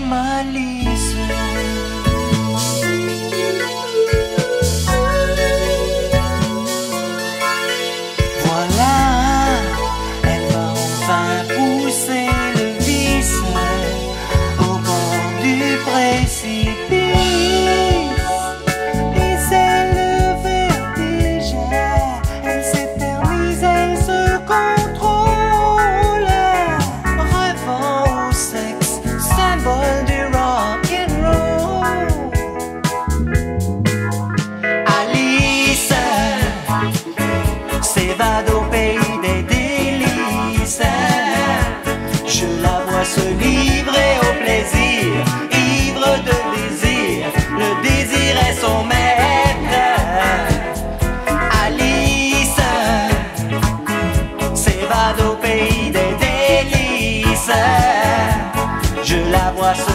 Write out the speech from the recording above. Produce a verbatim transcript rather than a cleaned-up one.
malice. Voilà, elle va enfin pousser le vice au bord du précipice. Et c'est le vertige, elle s'éternise, elle se contrôle, rêvant au sexe, symbole du rock and roll. Alice s'évade au pays des délices. Je la vois se livrer au plaisir, ivre de désir. Le désir est son maître. Alice s'évade au pays des délices. Je la vois se